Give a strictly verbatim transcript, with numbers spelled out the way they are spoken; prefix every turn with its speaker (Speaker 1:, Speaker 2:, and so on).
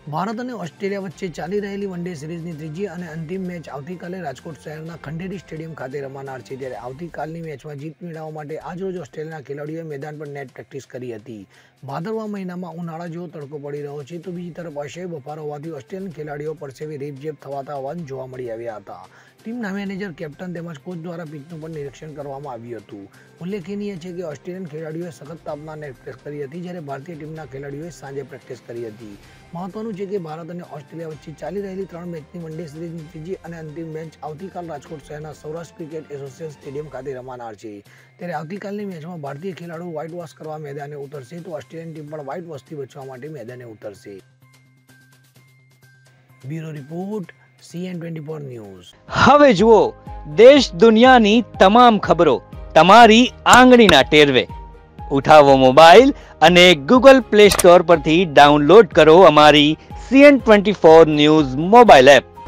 Speaker 1: ભારત અને ઓસ્ટ્રેલિયા વચ્ચે ચાલી રહેલી વનડે સિરીઝની ત્રીજી અને અંતિમ મેચ આવતીકાલે રાજકોટ શહેરના ખંડેરી સ્ટેડિયમ ખાતે રમાનાર છે। ત્યારે આવતીકાલની મેચમાં જીત મેળવવા માટે આજરોજ ઓસ્ટ્રેલિયાના ખેલાડીઓએ મેદાન પર નેટ પ્રેક્ટિસ કરી હતી। ભાદરવા મહિનામાં ઉનાળા જેવો તડકો પડી રહ્યો છે, તો બીજી તરફ અસહ્ય બફારો હોવાથી ઓસ્ટ્રેલિયન ખેલાડીઓ પરસેવે રેબઝેબ થવાતા હોવાનું જોવા મળી આવ્યા હતા। ટીમના મેનેજર, કેપ્ટન તેમજ કોચ દ્વારા પિચનું પણ નિરીક્ષણ કરવામાં આવ્યું હતું। ઉલ્લેખનીય છે કે ઓસ્ટ્રેલિયન ખેલાડીઓએ સખત તાપમાન પ્રેક્ટિસ કરી હતી, જ્યારે ભારતીય ટીમના ખેલાડીઓએ સાંજે પ્રેક્ટિસ કરી હતી। મહત્વનું છે કે ભારત અને ઓસ્ટ્રેલિયા વચ્ચે ચાલી રહેલી ત્રણ મેચની વનડે સિરીઝની ત્રીજી અને અંતિમ મેચ આવતીકાલ રાજકોટ શહેરના સૌરાષ્ટ્ર ક્રિકેટ એસોસિએશન સ્ટેડિયમ ખાતે રમાનાર છે। ત્યારે આવતીકાલની મેચમાં ભારતીય ખેલાડીઓ વ્હાઇટ વોશ કરવા મેદાને ઉતરશે, તો ઓસ્ટ્રેલિયન ટીમ પણ વ્હાઇટ વોશથી બચવા માટે મેદાને ઉતરશે। Bureau report, CN twenty four news.
Speaker 2: હવે જુઓ દેશ દુનિયાની તમામ ખબરો તમારી આંગળીના ટેરવે। ઉઠાવો મોબાઈલ અને ગૂગલ પ્લે સ્ટોર પરથી ડાઉનલોડ કરો અમારી CN twenty four news mobile app.